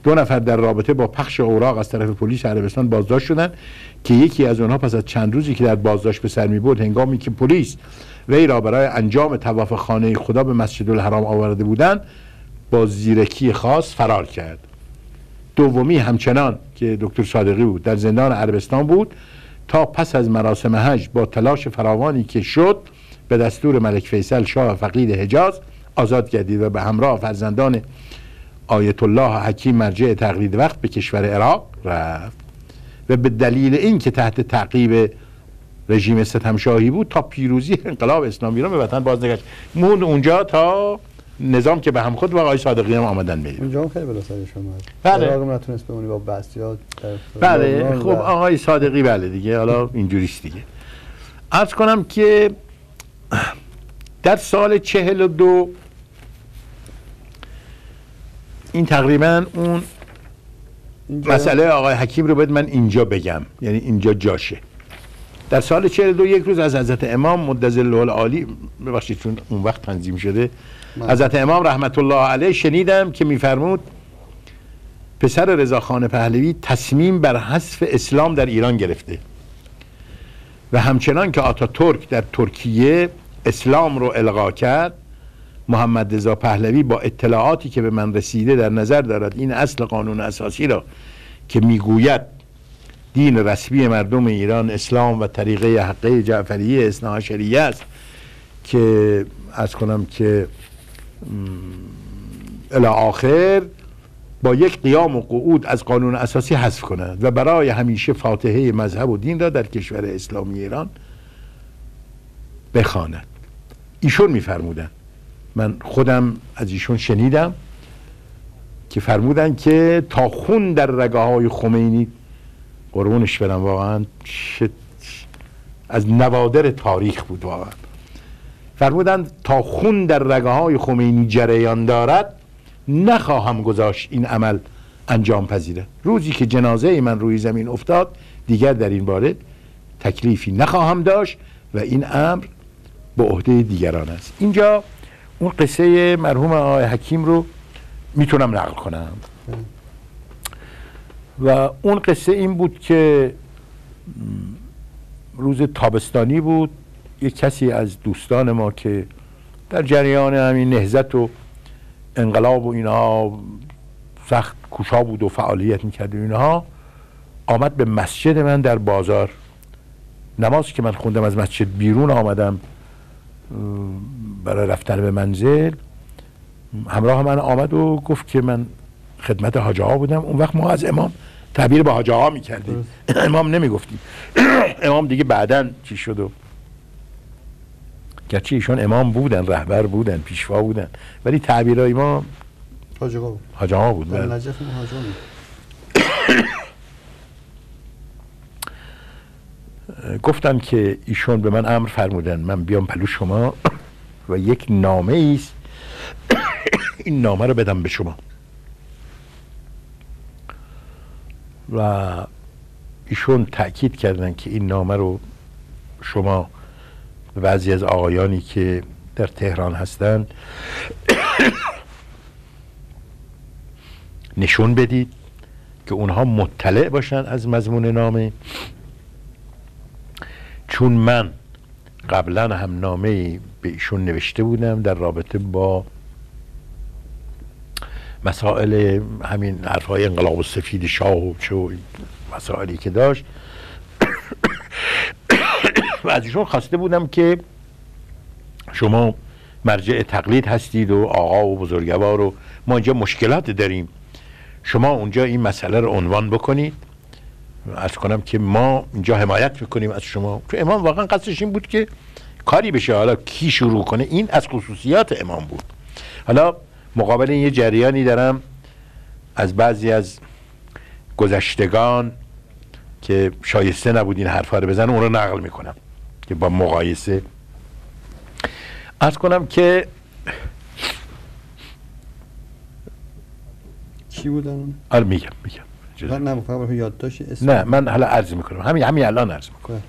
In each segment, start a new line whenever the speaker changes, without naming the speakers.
2 نفر در رابطه با پخش اوراق از طرف پلیس عربستان بازداشت شدند که یکی از آنها پس از چند روزی که در بازداشت به سر می‌برد، هنگامی که پلیس وی را برای انجام طواف خانه خدا به مسجد الحرام آورده بودند با زیرکی خاص فرار کرد. دومی همچنان که دکتر صادقی بود در زندان عربستان بود تا پس از مراسم حج با تلاش فراوانی که شد به دستور ملک فیصل شاه فقید حجاز آزاد گردید و به همراه فرزندان آیت الله حکیم مرجع تقلید وقت به کشور عراق رفت و به دلیل این که تحت تعقیب رژیم ستمشاهی بود تا پیروزی انقلاب اسلامی را به وطن باز نگشت. موند اونجا تا نظام که به هم خود و آقای صادقی هم آمدن می‌رید.
اونجا هم خیلی بلا سر شما.
بله.
عراق نتونست بمونی با بعثیات.
بله خب آقای صادقی بله دیگه حالا اینجوریست دیگه. عرض کنم که در سال 42 این تقریبا اون مسئله آقای حکیم رو باید من اینجا بگم، یعنی اینجا جاشه. در سال 42 یک روز از حضرت امام مدظله العالی، ببخشید چون اون وقت تنظیم شده، حضرت امام رحمت الله علیه شنیدم که میفرمود پسر رضاخان پهلوی تصمیم بر حذف اسلام در ایران گرفته و همچنان که آتاتورک در ترکیه اسلام رو الغا کرد، محمد رضا پهلوی با اطلاعاتی که به من رسیده در نظر دارد این اصل قانون اساسی را که میگوید دین رسمی مردم ایران اسلام و طریقه حقه جعفریه اثناعشریه است که عرض کنم که الی آخر با یک قیام و قعود از قانون اساسی حذف کنند و برای همیشه فاتحه مذهب و دین را در کشور اسلامی ایران بخواند. ایشون میفرمودن، من خودم از ایشون شنیدم که فرمودن که تا خون در رگه های خمینی، قربونش برم واقعا از نوادر تاریخ بود واقعا، فرمودن تا خون در رگه های خمینی جریان دارد نخواهم گذاشت این عمل انجام پذیره. روزی که جنازه من روی زمین افتاد دیگر در این باره تکلیفی نخواهم داشت و این امر به عهده دیگران است. اینجا اون قصه مرحوم آقای حکیم رو میتونم نقل کنم و اون قصه این بود که روز تابستانی بود، یک کسی از دوستان ما که در جریان همین نهضت و انقلاب و اینها سخت کوشا بود و فعالیت میکرد و اینها، آمد به مسجد من در بازار. نمازی که من خوندم از مسجد بیرون آمدم برای رفتن به منزل، همراه من آمد و گفت که من خدمت حاج آقا بودم. اون وقت ما از امام تعبیر به حاج آقا میکردیم، امام نمیگفتیم. امام دیگه بعدن چی شد و گرچه ایشون امام بودن، رهبر بودن، پیشوا بودن، ولی تعبیرهای ما
حاج آقا بود.
حاج آقا بود.
در نجف حاج آقا بود.
گفتن که ایشون به من امر فرمودن من بیام پلو شما و یک نامه ایست این نامه رو بدم به شما. و ایشون تأکید کردن که این نامه رو شما به بعضی از آقایانی که در تهران هستن نشون بدید که اونها مطلع باشن از مضمون نامه، چون من قبلا هم نامه به ایشون نوشته بودم در رابطه با مسائل همین حرفهای انقلاب سفید شاه و چه مسائلی که داشت و از ایشون خواسته بودم که شما مرجع تقلید هستید و آقا و بزرگوار و ما اینجا مشکلات داریم، شما اونجا این مسئله رو عنوان بکنید، عرض کنم که ما اینجا حمایت میکنیم از شما. چون امام واقعا قصدش این بود که کاری بشه، حالا کی شروع کنه این از خصوصیات امام بود. حالا مقابل این یه جریانی دارم از بعضی از گذشتگان که شایسته نبود این حرفا رو بزنن، اون رو نقل میکنم که با مقایسه عرض کنم که
کی بودن؟
آره میگم
نه فقط یادداشت اسم.
نه من حالا عرض میکنم، همین الان عرض میکنم.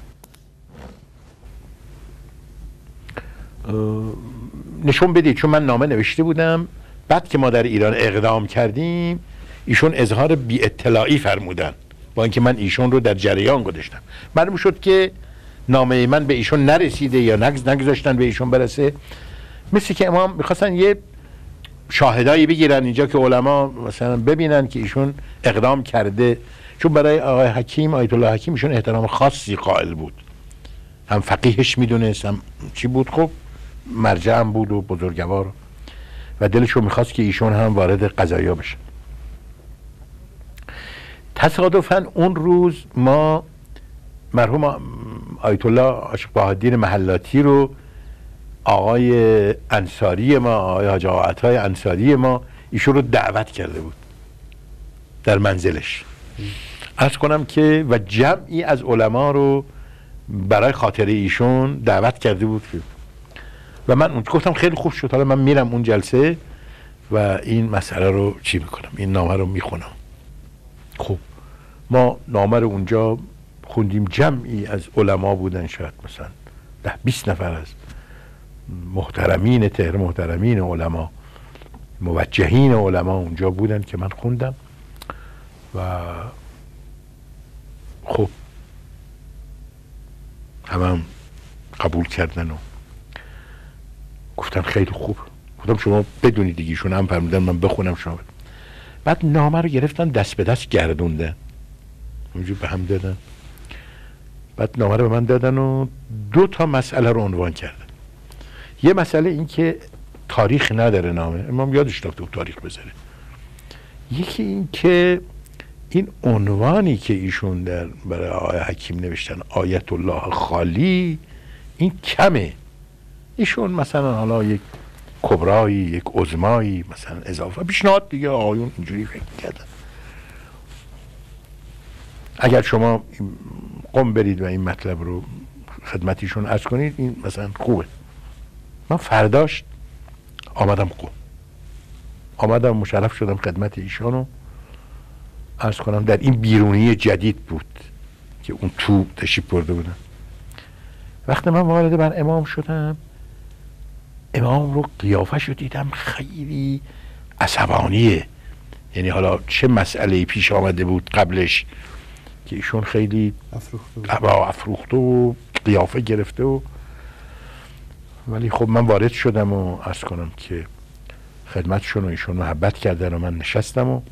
نشون بدید، چون من نامه نوشته بودم بعد که ما در ایران اقدام کردیم ایشون اظهار بی اطلاعی فرمودن، با اینکه من ایشون رو در جریان گذاشتم. معلوم شد که نامه من به ایشون نرسیده یا نگذاشتن به ایشون برسه. مثل که امام میخواستن یه شاهدایی بگیرن اینجا که علما مثلا ببینن که ایشون اقدام کرده، چون برای آقای حکیم، آیت الله حکیم، ایشون احترام خاصی قائل بود، هم فقیهش میدونست، هم چی بود، خب مرجع هم بود و بزرگوار، و دلشون میخواست که ایشون هم وارد قضایا بشه. تصادفاً اون روز ما مرحوم آیت الله عاشق بهادین محلاتی رو آقای انصاری ما، آقای حاج آقا عطای انصاری ما، ایشون رو دعوت کرده بود در منزلش. عرض کنم که و جمعی از علما رو برای خاطر ایشون دعوت کرده بود و من اون گفتم خیلی خوب شد، حالا من میرم اون جلسه و این مسئله رو چی میکنم، این نامه رو میخونم. خب ما نامه رو اونجا خوندیم، جمعی از علما بودن، شاید مثلا 10-20 نفر از محترمین تهران، محترمین علما، موجهین علما اونجا بودن که من خوندم و خب هم قبول کردن و گفتن خیلی خوب. گفتم شما بدونید دیگه، ایشون هم فرمودن من بخونم شما. بعد نامه رو گرفتن دست به دست گردوندن، اونجور به هم دادن. بعد نامه رو به من دادن و 2 مسئله رو عنوان کردن. یه مسئله این که تاریخ نداره نامه، امام یادش رفته بود تاریخ بذاره. یکی این که این عنوانی که ایشون برای آقای حکیم نوشتن، آیت الله خالی، این کمه. ایشون مثلا حالا یک کبرایی، یک عظمایی مثلا اضافه پیشنهاد دیگه آقایون اینجوری فکر کردن. اگر شما قم برید و این مطلب رو خدمتیشون عرض کنید، این مثلا خوبه. من فرداش آمدم قم، آمدم مشرف شدم خدمت ایشانو عرض کنم. در این بیرونی جدید بود که اون تو تشریف برده بودن. وقتی من وارد بر امام شدم، امام رو قیافش رو دیدم خیلی عصبانیه، یعنی حالا چه مسئله پیش آمده بود قبلش که ایشون خیلی افروخته و قیافه گرفته و، ولی خب من وارد شدم و عرض کنم که خدمتشون و ایشون محبت کردن و من نشستم و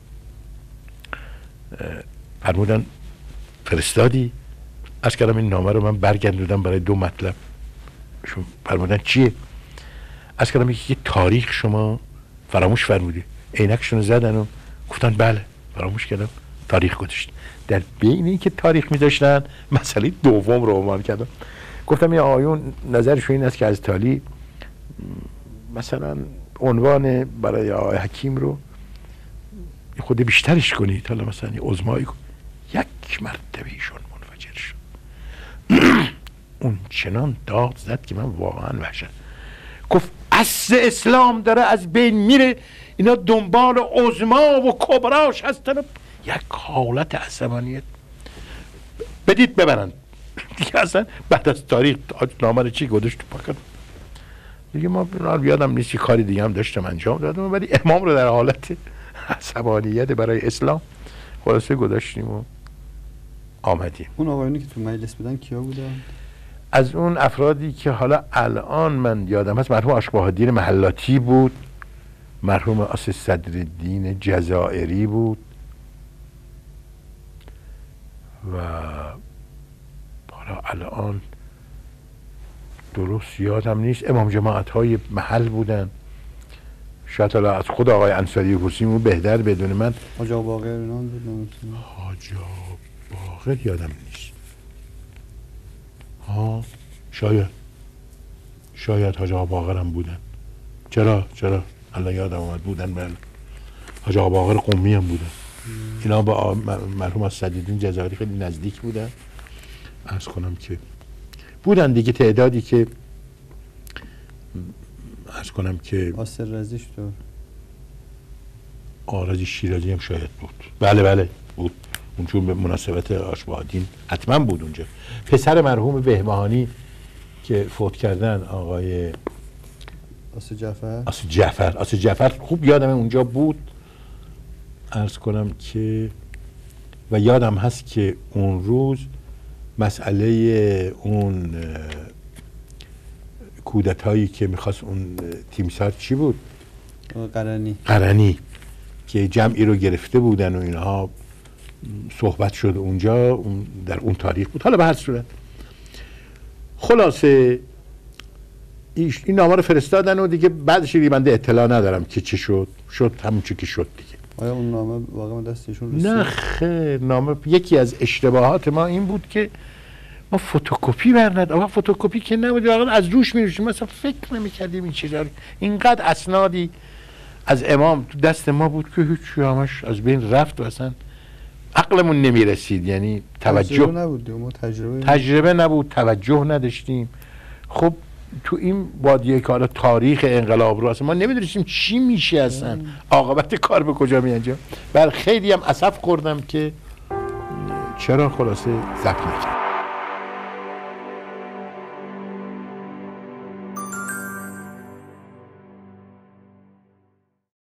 فرمودن فرستادی؟ عرض کردم این نامه رو من برگردوندم برای 2 مطلب. ایشون فرمودن چیه؟ عرض کردم یکی تاریخ شما فراموش فرمودی. عینکشون زدن و گفتن بله فراموش کردم، تاریخ گذاشت. در بین این که تاریخ میذاشتن مسئله دوم رو عنوان کردم. گفتم یا آقایون نظرشون این است که از تالی مثلا عنوان برای آقای حکیم رو خود بیشترش کنید، حالا مثلا عظمایی کن. 1 مرتبه ایشون منفجر شد. اون چنان داد زد که من واقعا وحشت. گفت اصل اسلام داره از بین میره، اینا دنبال عظما و کبراش هستن. یک حالت عصبانیت بدید ببرن دیگه. اصلا بعد از تاریخ نامه رو چی گذاشت تو پاکت دیگه. ما یادم نیست چی کاری دیگه هم داشتم انجام دادم، ولی امام رو در حالت عصبانیت برای اسلام خلاصه گذاشتیم و آمدیم.
اون آقایونی که تو مجلس بودن کیا بودن؟
از اون افرادی که حالا الان من یادم هست، مرحوم عاشق بهادین محلاتی بود، مرحوم آصف صدرالدین جزائری بود و حالا الان درست یادم نیست. امام جماعت های محل بودن، شاید حالا از خود آقای انصاری حسین بهتر بدون من.
حاج آقا باقر اینا بود؟
حاج آقا باقر یادم نیست. ها شاید حاج آقا باقر هم بودن. چرا الان یادم اومد بودن. بله حاج آقا باقر قمی هم بودن. اینا با مرحوم صدرالدین جزائری خیلی نزدیک بودن. عرض کنم که بودن دیگه تعدادی که عرض کنم که
آسر رزیش تو
آرزی شیرازی هم شاید بود. بله بود. اون چون به مناسبت عاشق بهادین حتما بود اونجا. پسر مرحوم بهبهانی که فوت کردن، آقای آصف جعفر خوب یادمه اونجا بود. عرض کنم که و یادم هست که اون روز مسئله اون کودتایی که میخواست اون تیمسار چی بود؟ قرنی که جمعی رو گرفته بودن و اینها صحبت شد اونجا، در اون تاریخ بود. حالا به هر صورت خلاصه این نامه رو فرستادن و دیگه بعدش بنده اطلاع ندارم که چی شد همون چی که شد دیگه.
آیا اون نامه واقعا دستشون رسید؟
نه خیر، نامه یکی از اشتباهات ما این بود که ما فتوکپی برند. آقا فتوکپی که نبود، واقعا از روش می‌نوشتیم، مثلا فکر نمی‌کردیم این چیزا. اینقدر اسنادی از امام تو دست ما بود که هیچ همش از بین رفت و اصلا عقلمون نمی‌رسید، یعنی توجه
نبود، ما
تجربه نبود، توجه نداشتیم. خب تو این بادیه که حالا تاریخ انقلاب رو اصلا ما نمی‌دونستیم چی میشه، اصلا عاقبت کار به کجا میانجام. بر خیلی هم اسف خوردم که چرا خلاصه ضبط نکردم.